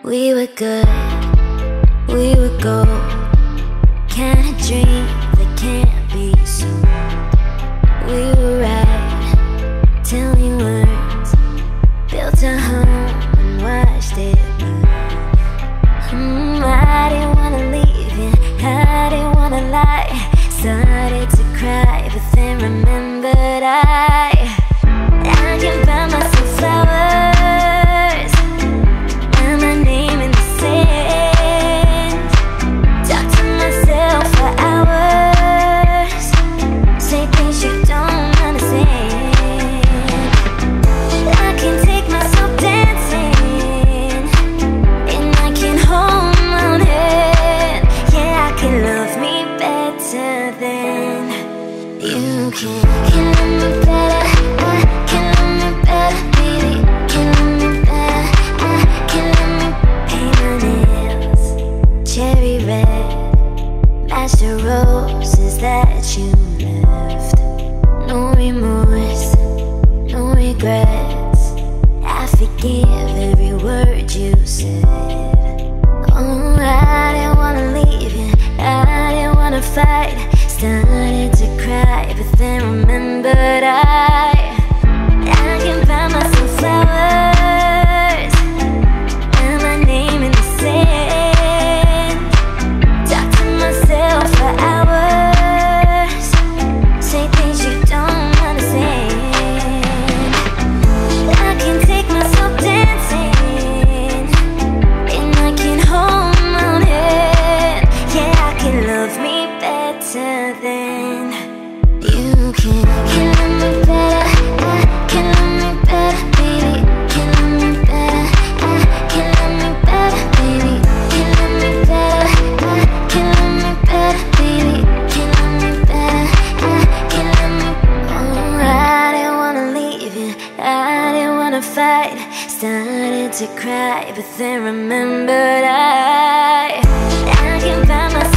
We were good, we were gold. Kind of dream that can't be sold. We were right, tell me words. Built a home and watched it burn. I didn't wanna leave you, I didn't wanna lie. Started to cry, but then remembered I can buy myself flowers, write my name in the sand. Talk to myself for hours, say things you don't understand. I can take myself dancing, and I can hold my own hand. Yeah, I can love me better than you can. Can love me better, I can love me better, baby. Can love me better, I can love me. Paint my nails cherry red, match the roses that you left. No remorse, no regrets. I forgive every word you said. Oh, I didn't wanna leave you, I didn't wanna fight. Started to cry, but then remembered I can buy myself flowers, write my name in the sand. Talk to myself for hours, say things you don't understand. I can take myself dancing, and I can hold my own hand. Yeah, I can love me better than you can. Can love me better, I can love me better, baby. Can love me better, I can love me better, baby. Can love me better, I can love me better, baby. Can love me better, I can love me. Oh, I didn't wanna leave you, I didn't wanna fight. Started to cry, but then remembered I can buy myself